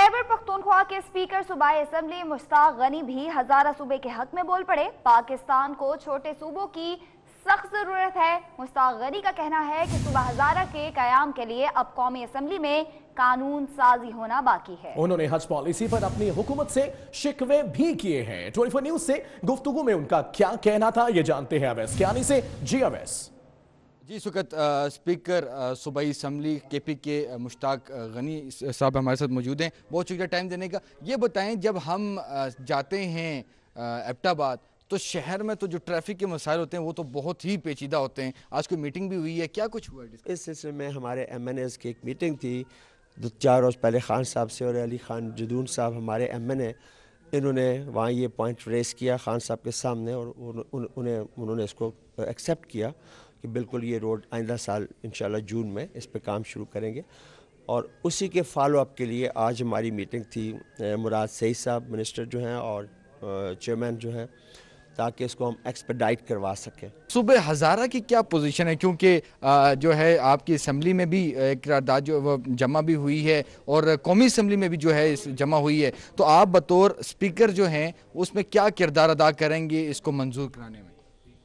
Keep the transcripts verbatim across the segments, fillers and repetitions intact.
खैबर पख्तूनख्वा के स्पीकर सूबाई असम्बली मुश्ताक गनी भी हजारा सूबे के हक में बोल पड़े। पाकिस्तान को छोटे सूबों की सख्त जरूरत है। मुश्ताक गनी का कहना है कि सूबा हजारा के कयाम के लिए अब कौमी असम्बली में कानून साजी होना बाकी है। उन्होंने हज पॉलिसी पर अपनी हुकूमत से शिकवे भी किए हैं। ट्वेंटी फोर न्यूज से गुफ्तगू में उनका क्या कहना था, ये जानते हैं अवैस ग़ानी से। जी अवैस जी इस वक्त स्पीकर सूबाई असम्बली के पी के मुश्ताक गनी साहब हमारे साथ मौजूद हैं। बहुत शुक्रिया टाइम देने का। ये बताएं, जब हम जाते हैं एबटाबाद तो शहर में तो जो ट्रैफिक के मसाइल होते हैं वो तो बहुत ही पेचीदा होते हैं। आज कोई मीटिंग भी हुई है, क्या कुछ हुआ है? इस सिलसिले में हमारे एम एन एज़ की एक मीटिंग थी दो चार रोज़ पहले खान साहब से, और अली खान जदून साहब हमारे एम एन ए, इन्होंने वहाँ ये पॉइंट रेस किया खान साहब के सामने, और उन, उन, उन्हें उन्होंने इसको एक्सेप्ट किया कि बिल्कुल ये रोड आइंदा साल इंशाल्लाह जून में इस पे काम शुरू करेंगे। और उसी के फॉलो अप के लिए आज हमारी मीटिंग थी मुराद सईद साहब मिनिस्टर जो हैं और चेयरमैन जो हैं, ताकि इसको हम एक्सपेडाइट करवा सकें। सूबे हज़ारा की क्या पोजीशन है, क्योंकि जो है आपकी असम्बली में भी एक करारदाद जो वो जमा भी हुई है और कौमी असम्बली में भी जो है इस जमा हुई है, तो आप बतौर स्पीकर जो हैं उसमें क्या किरदार अदा करेंगे इसको मंजूर कराने में?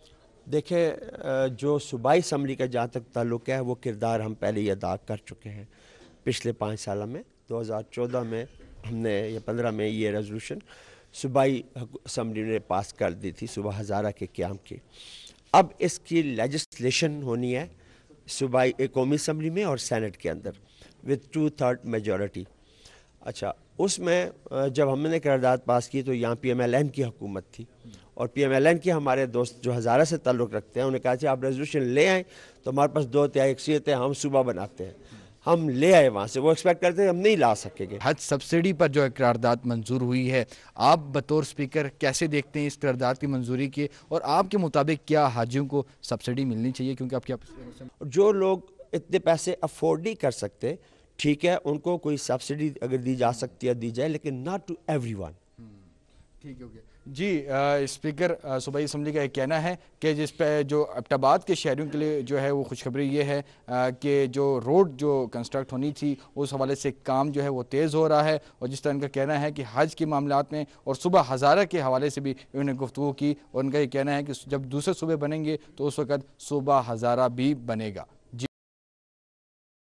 देखें, जो सूबाई असम्बली का जहाँ तक ताल्लुक़ है वो किरदार हम पहले ही अदा कर चुके हैं। पिछले पाँच साल में दो हज़ार चौदह में हमने या पंद्रह में ये रेजोल्यूशन सूबाई असम्बली ने पास कर दी थी सूबा हज़ारा के क़याम की। अब इसकी लेजिस्लेशन होनी है सूबाई कौमी असम्बली में और सेनेट के अंदर विद टू थर्ड मेजॉरिटी। अच्छा, उसमें जब हमने करारदाद पास की तो यहाँ पी एम एल एन की हुकूमत थी, और पी एम एल एन के हमारे दोस्त जो हज़ारा से ताल्लुक़ रखते हैं उन्हें कहा कि आप रेजोल्यूशन ले आएँ, तो हमारे पास दो तिहाई अक्सरियत है, हम सूबा बनाते हैं। हम ले आए वहाँ से, वो एक्सपेक्ट करते हैं हम नहीं ला सकेंगे। हज सब्सिडी पर जो करारदाद मंजूर हुई है, आप बतौर स्पीकर कैसे देखते हैं इस करारदाद की मंजूरी की, और आपके मुताबिक क्या हाजियों को सब्सिडी मिलनी चाहिए? क्योंकि आप क्या जो लोग इतने पैसे अफोर्ड नहीं कर सकते, ठीक है, उनको कोई सब्सिडी अगर दी जा सकती है दी जाए, लेकिन नॉट टू एवरीवन। ठीक है, ओके जी। स्पीकर सूबाई असम्बली का एक कहना है कि जिस पे जो एबटाबाद के शहरियों के लिए जो है वो खुशखबरी ये है आ, कि जो रोड जो कंस्ट्रक्ट होनी थी उस हवाले से काम जो है वो तेज़ हो रहा है। और जिस तरह इनका कहना है कि हज के मामलात में और सुबह हज़ारा के हवाले से भी उन्होंने गुफ्तगू की, और उनका ये कहना है कि जब दूसरे सूबे बनेंगे तो उस वक़्त सुबह हज़ारा भी बनेगा।